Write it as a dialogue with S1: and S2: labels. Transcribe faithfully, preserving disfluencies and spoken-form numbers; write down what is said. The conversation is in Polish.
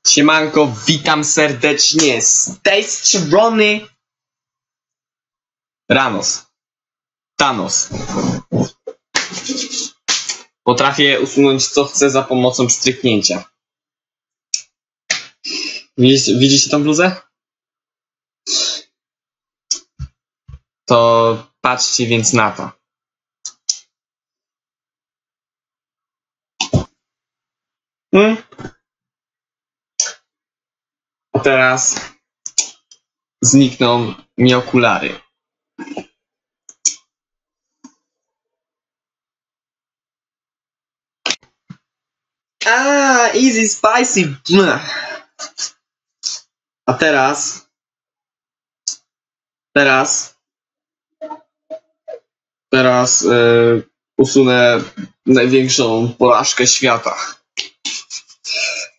S1: Siemanko, witam serdecznie z tej strony Ranos. Thanos. Potrafię usunąć co chcę za pomocą pstryknięcia. Widzicie, widzicie tą bluzę? To patrzcie więc na to. Hmm? A teraz znikną mi okulary. A, easy spicy. A teraz teraz teraz yy, usunę największą porażkę świata.